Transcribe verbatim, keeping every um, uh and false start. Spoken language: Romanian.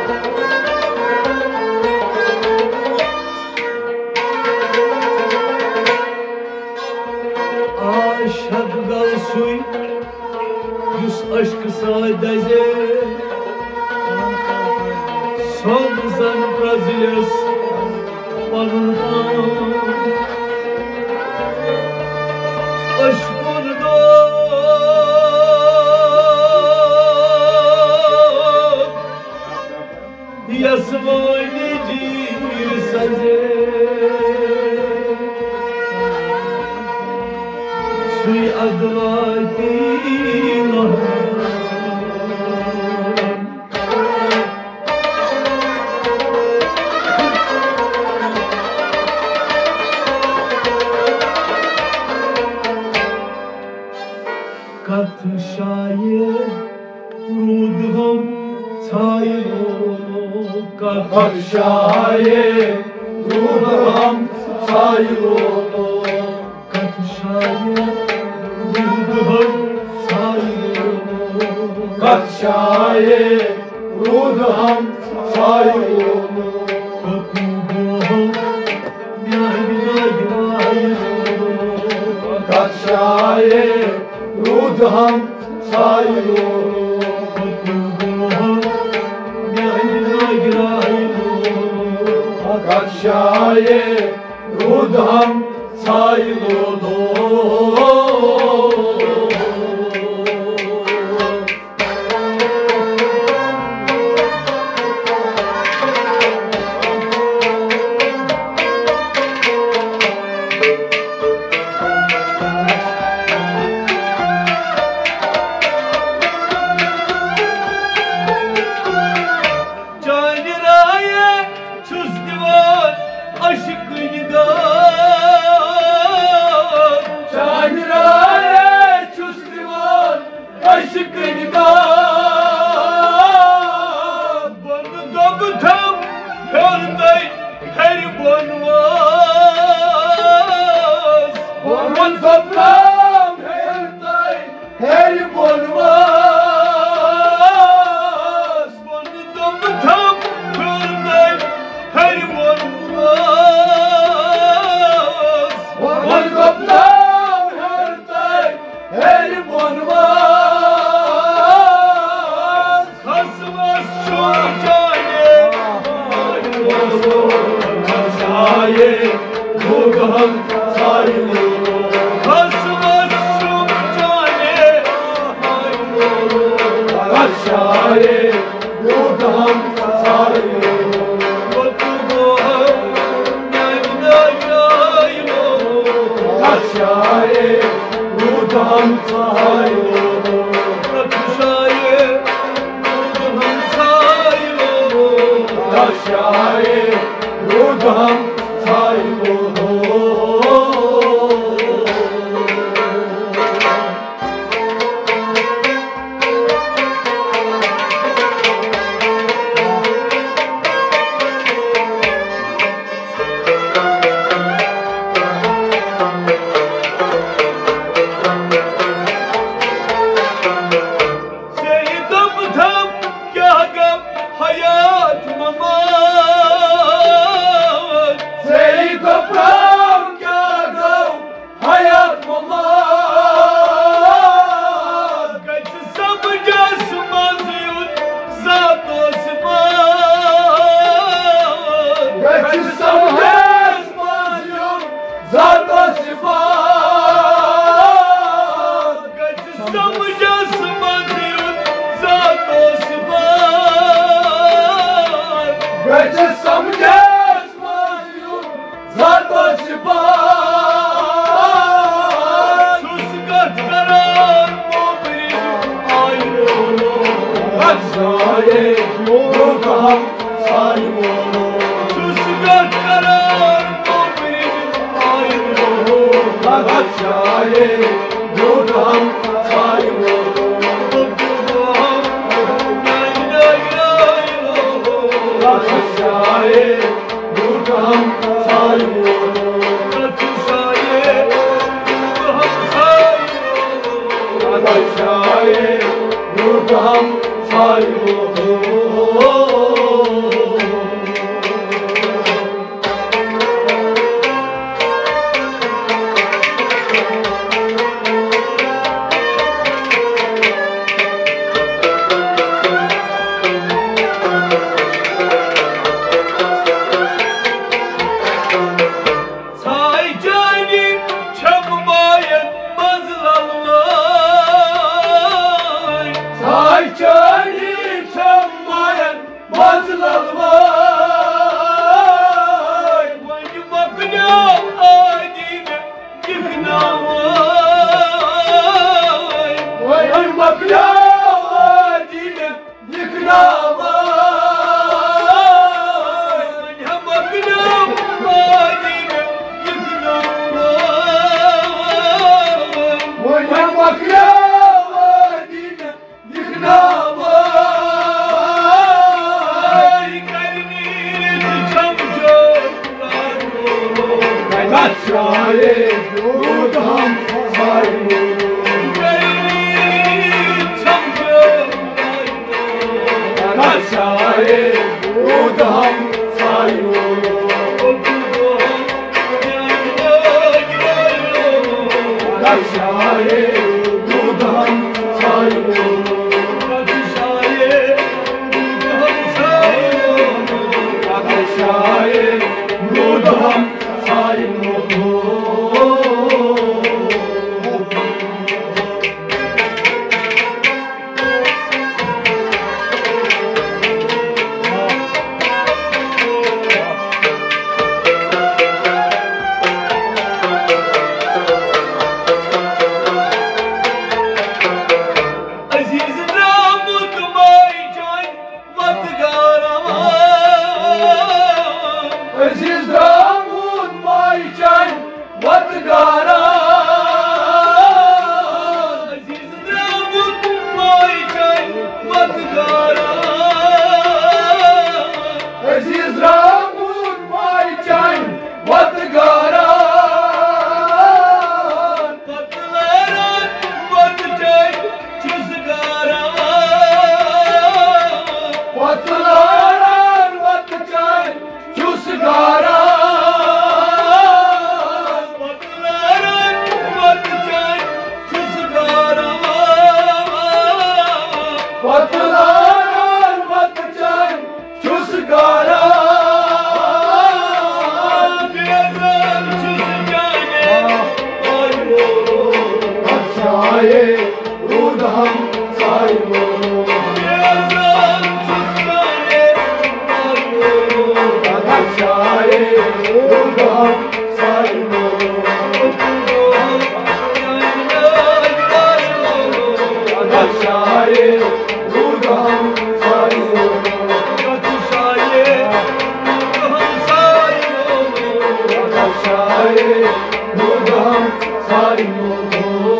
Aşhabgal suy yüz aşkı sadece son zan Brazilyas banırdan aşkın da yasmoy necir saze suy advatino kat şair rudham sayo kat şair rudham sayo kat şair rudham sayo kat şair rudham sayo kat şair rudham sayo kat şair rudham sayo Şair, Nurdan saygı kaçaye Rudham saylo kaçaye Rudham saylo kaçaye Rudham saylo kaçaye Rudham saylo Aziz Ramud Maycan Vatgaran Aziz Ramud Maycan Vatgaran Aziz Ramud Maycan Vatgaran Patlaran Vatcan Çuzgaran Patlaran Vatcan Çusgaran Patlaran Vatcan Çuzgaran Patlaran Vatcan Çusgaran Gezem Çuzgane Aylo Kaçaye Rudham saylo Gezem Çuzgane Aylo kaçaye Rudham saylo kaçaye Rudham saylo kaçaye Rudham saylo